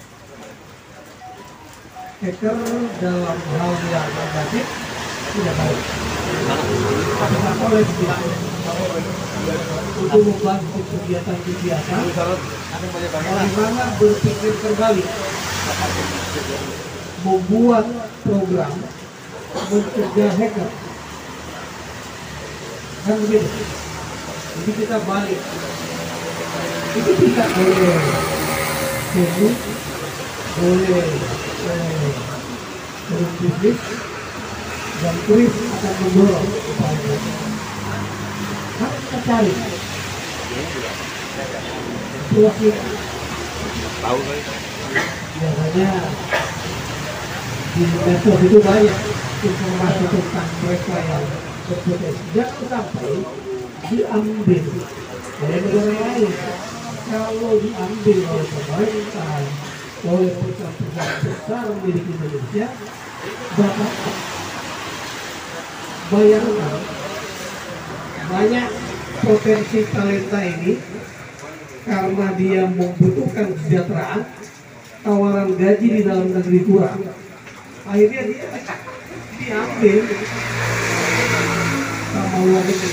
dalam hal yang negatif tidak baik. Oleh untuk membantu kegiatan bagaimana berpikir terbalik, membuat program mencegah hacker. Kan begitu. Jadi kita balik. Itu tidak boleh sibuk, boleh berbisnis, dan turis akan mendorong upaya. Harus kita cari. Situasi biasanya di medsos itu banyak informasi tentang mereka yang berpotensi. Jangan sampai diambil oleh negara lain. Kalau diambil oleh pemerintah, oleh perusahaan-perusahaan besar milik Indonesia. Bapak bayangkan banyak potensi talenta ini karena dia membutuhkan kesejahteraan, tawaran gaji di dalam negeri kurang, akhirnya dia diambil sama luar negeri,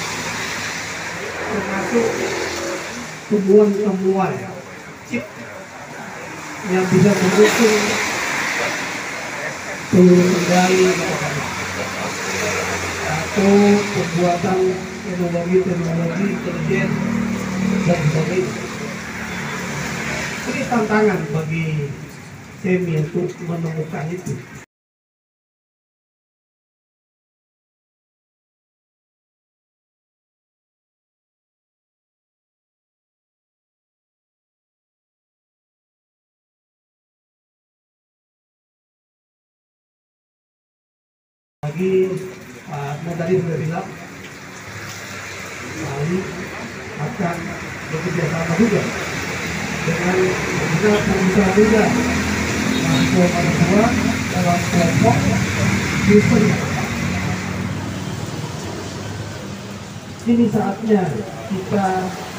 termasuk temuan-temuan chip yang bisa mendukung seluruh kendali atau pembuatan teknologi intelijen dan sebagainya. Ini tantangan bagi SEMI untuk menemukan itu. Lagi tadi sudah bilang Bali akan bekerja sama juga dengan pengusaha muda mahasiswa dalam kelompok Kristen. Ini saatnya kita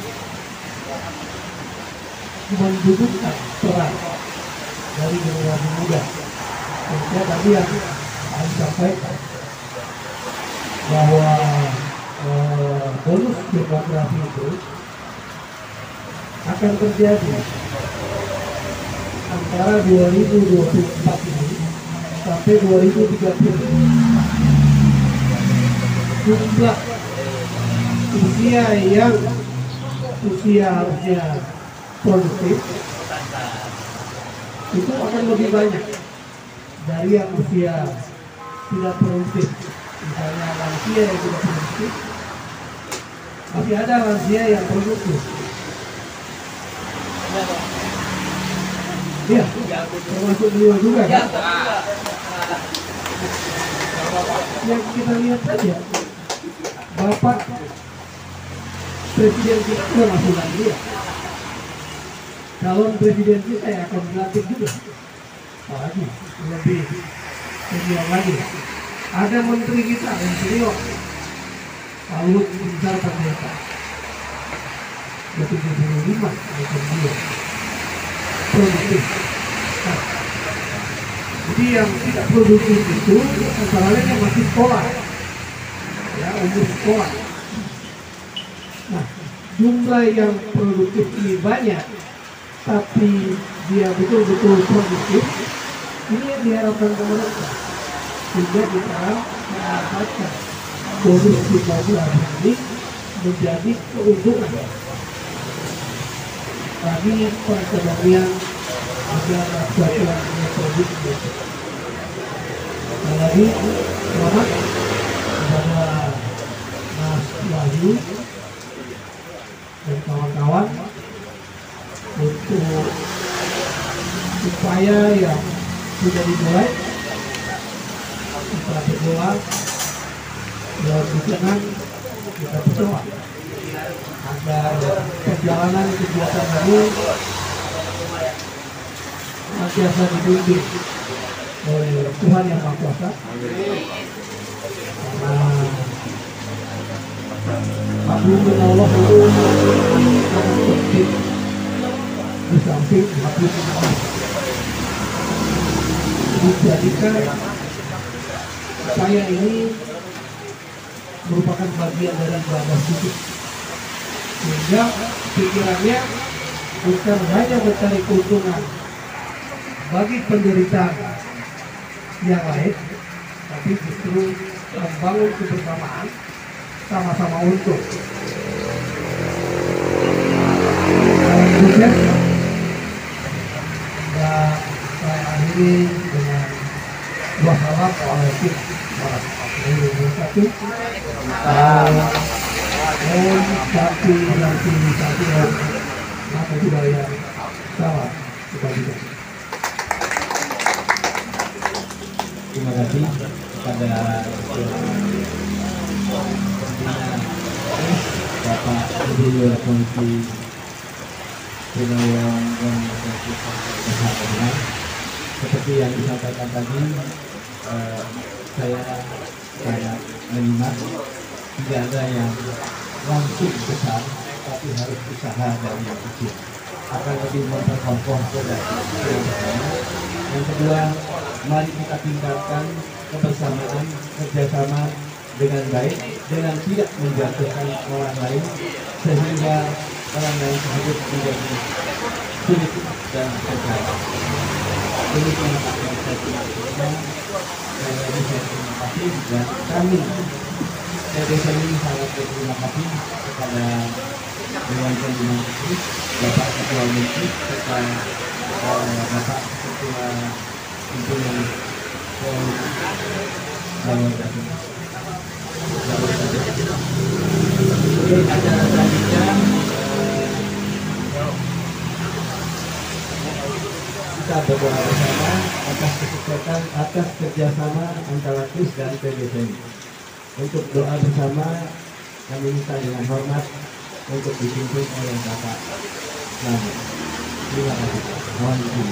mendudukkan peran dari generasi muda. Saya tadi yang saya sampaikan bahwa bonus demografi itu akan terjadi antara 2024 ini sampai 2030. Jumlah usia yang harusnya produktif itu akan lebih banyak dari yang usia tidak produktif. Misalnya lansia yang tidak produktif, masih ada lansia yang produktif. Iya, termasuk beliau juga. Ya. Yang kita lihat saja, Bapak Presiden kita sudah masuk lagi ya. Calon Presiden kita yang akan dilantik juga. Apalagi lebih senior lagi. Ada menteri kita yang senior, Lalu besar pendeta. 75 dia produktif. Nah, jadi yang tidak produktif itu antara lain yang masih sekolah, ya umur sekolah. Nah, jumlah yang produktif ini banyak, tapi dia betul-betul produktif. Ini yang diharapkan pemerintah sehingga kita memanfaatkan bonus demografi ini menjadi keuntungan bagi perekonomian negara kesatuan Republik Indonesia. Sekali lagi selamat kepada Mas Wahyu dan kawan-kawan untuk upaya yang sudah dimulai. Kita berdoa dan dukungan kita berdoa agar perjalanan kegiatan ini senantiasa dibimbing oleh Tuhan Yang Maha Kuasa. Agung Allah itu sangat penting di samping habis dijadikan upaya ini merupakan bagian dari ibadah hidup, sehingga pikirannya bukan hanya mencari keuntungan bagi penderitaan yang lain, tapi justru membangun kebersamaan, sama-sama untung. Sukses. Dan saya akhiri dengan dua salam Waalaikumsalam warahmatullahi wabarakatuh. Om Shanti Shanti Shanti Om Namo Buddhaya. Salam kebajikan. Terima kasih kepada Bapak Ibu Polisi Penawang Organisasi Kesehatan. Seperti yang disampaikan tadi, saya sangat menyimak, tidak ada yang langsung besar, tapi harus usaha dari yang kecil. Akan lebih memperkokoh kerjasama. Yang kedua, mari kita tingkatkan kebersamaan, kerjasama dengan baik, dengan tidak menjatuhkan orang lain, sehingga orang lain tersebut menjadi sulit dan percaya. Ini yang saya sampaikan. Saya terima kasih dan kami TDC ini sangat berterima kasih kepada Dewan Pembina Masjid, Bapak Ketua Masjid, serta Bapak Ketua Pimpinan Oke, acara selanjutnya kita berdoa bersama atas kesuksesan, atas kerjasama antara KRIS dan PBSI. Untuk doa bersama kami minta dengan hormat untuk dipimpin oleh Bapak Slamet. Terima kasih. Mohon izin.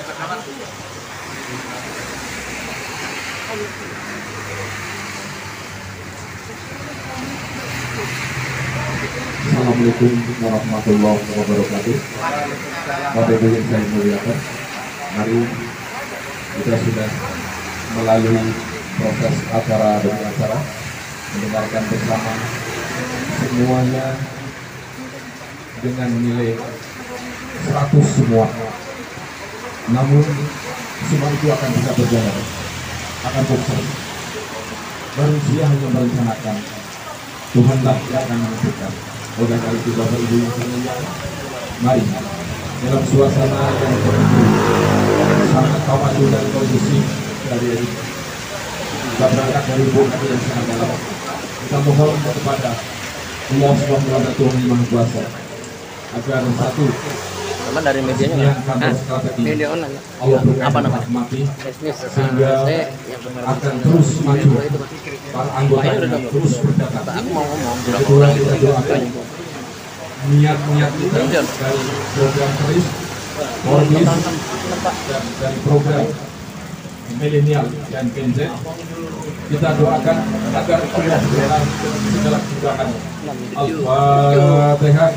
Assalamualaikum warahmatullahi wabarakatuh. Pada yang saya muliakan, mari kita sudah melalui proses acara demi acara, mendengarkan bersama semuanya dengan nilai 100 semua. Namun semua itu akan bisa berjalan, akan sukses. Manusia hanya merencanakan, Tuhanlah yang akan menentukan. Oleh karena itu Bapak Ibu yang saya muliakan, mari dalam suasana yang sangat tawadhu dan kondusif dari kita berangkat dari hati yang sangat dalam. Kita mohon kepada Allah Subhanahu wa Ta'ala Yang Maha Kuasa agar satu dari medianya yang kantor strategi media online Allah apa namanya berkati sehingga akan terus maju, para anggotanya terus berdatangan. aku mau ngomong Kedua, kita doakan niat-niat kita dari program KRIS, Orbis, dan dari program milenial dan Gen Z, kita doakan agar Allah dalam segala kemudahan. Al-Fatihah.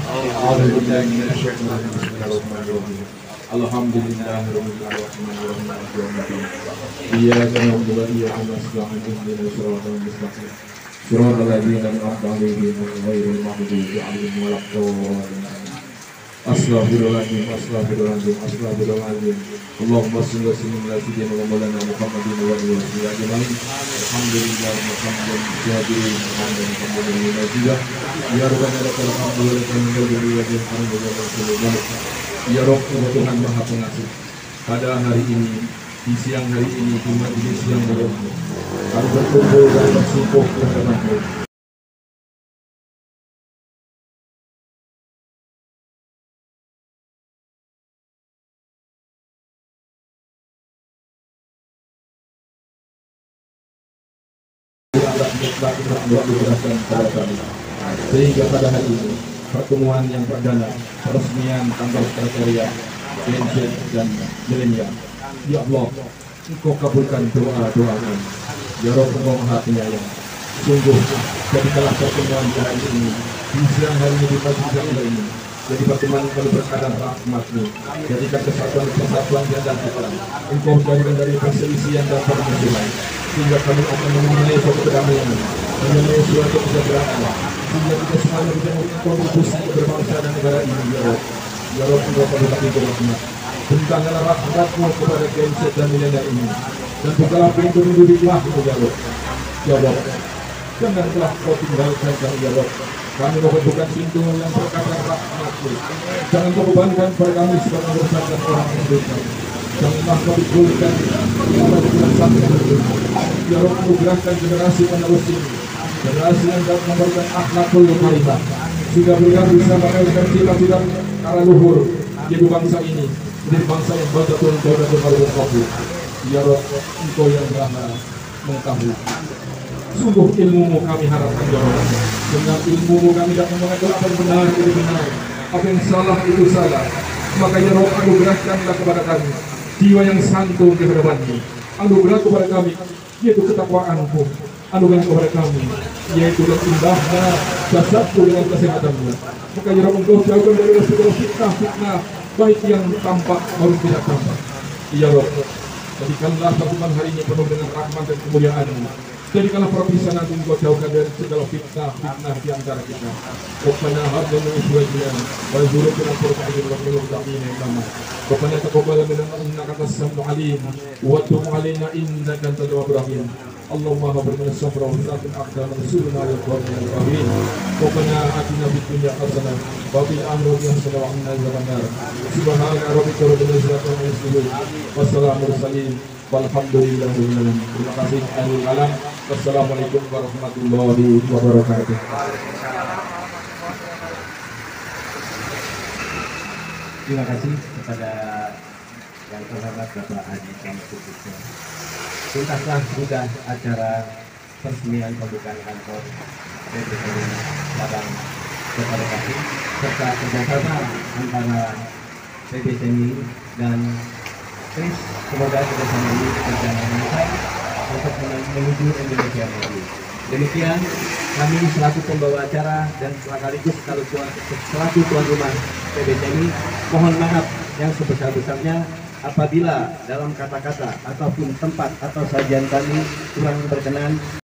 Alhamdulillahirabbil alamin. Iyyaka na'budu wa iyyaka nasta'in. Ihdinas siratal mustaqim. Siratal ladzina an'amta 'alaihim ghairil maghdubi 'alaihim waladdallin. Astaghfirullahaladzim, astaghfirullahaladzim, astaghfirullahaladzim. Allahumma shalli wa sallim ala sayyidina Maulana Muhammadin wa alihi wa sahbihi ajma'in. Alhamdulillah, Muhammadin jadiin, Muhammadin juga. Ya Rabbana lakal hamdu wa lakal mulku wa lakal hamdu wa lakal mulku. Ya Rabb, Tuhan Maha Pengasih. Pada hari ini, di siang hari ini, di majelis yang mulia, kami berkumpul dan bersumpah kehadiran-Mu. Sehingga pada hari ini pertemuan yang perdana peresmian kantor sekretariat Gen Z dan milenial, ya Allah, Engkau kabulkan doa-doa kami. Ya Rabb, Engkau Maha Penyayang. Sungguh jadikanlah pertemuan hari ini, di siang hari ini, di pagi hari ini, jadi pertemuan penuh berkah dan rahmat-Mu. Jadikan kesatuan di antara kita. Engkau jadikan dari perselisihan dan permusuhan, sehingga kami akan memulai suatu kedamaian, memulai suatu kesejahteraan, sehingga kita semuanya bisa berkontribusi berbangsa dan negara ini. Ya Rabb, ya Rabb, Engkau kabulkan itu rahmat. Berikanlah rahmat-Mu kepada Gen Z dan milenial ini, dan bukalah pintu-pintu hikmah-Mu, ya Rabb. Ya Rabb, janganlah Kau tinggalkan kami, ya Rabb. Kami membukakan pintu yang berkat rahmat-Mu. Jangan Kau bebankan pada kami sebagai urusan orang yang berdosa. Janganlah Kau dibulkan kepada bulan sampai berdosa. Ya Rabb, anugerahkan generasi penerus ini, generasi yang dapat memberikan akhlakul karimah, sehingga mereka bisa mengajarkan cita-cita para luhur yaitu bangsa ini menjadi bangsa yang betul-betul kabul. Ya Rabb, Engkau yang Maha mengetahui. Sungguh ilmu-Mu kami harapkan, ya Rabb. Dengan ilmu-Mu kami dapat mengetahui apa yang benar itu benar, apa yang salah itu salah. Makanya Rob anugerahkanlah kepada kami jiwa yang santun di hadapan-Mu. Anugerah kepada kami yaitu ketakwaan-Mu. Anugerah kepada kami yaitu dan indahnya jasad-Mu dengan kesehatan-Mu. Makanya Rob Engkau jauhkan dari segala fitnah-fitnah baik yang tampak maupun tidak tampak. Ya Rob, jadikanlah pasukan hari ini penuh dengan rahmat dan kemuliaan-Mu. Jadikanlah perpisahan nanti Engkau jauhkan dari segala fitnah di antara kita. Rabbana hab lana min azwajina wa dhurriyyatina qurrata a'yun waj'alna lil muttaqina imama. Rabbana taqabbal minna innaka antas samiul 'alim wa tub 'alaina innaka antat tawwabur rahim. Allahumma hab lana as-sabra wa thabatin aqdam rasulina ya qawmina al-kafirin. Rabbana atina fid dunya hasanah wa fil akhirati hasanah wa qina adzabannar. Subhana rabbika rabbil izzati amma yasifun wa salamun mursalin walhamdulillahirabbil alamin. Terima kasih ahlul alam. Wassalamualaikum warahmatullahi wabarakatuh. Terima kasih kepada yang terhormat Bapak Haji Samsudin. Tuntaslah sudah acara peresmian pembukaan kantor PBSMI Padang Kota Bekasi serta kerjasama antara PBSMI dan Kris. Semoga kerjasama ini berjalan lancar untuk menuju Indonesia Maju. Demikian kami selaku pembawa acara dan sekaligus selaku tuan rumah PBSMI mohon maaf yang sebesar-besarnya apabila dalam kata-kata ataupun tempat atau sajian kami kurang berkenan.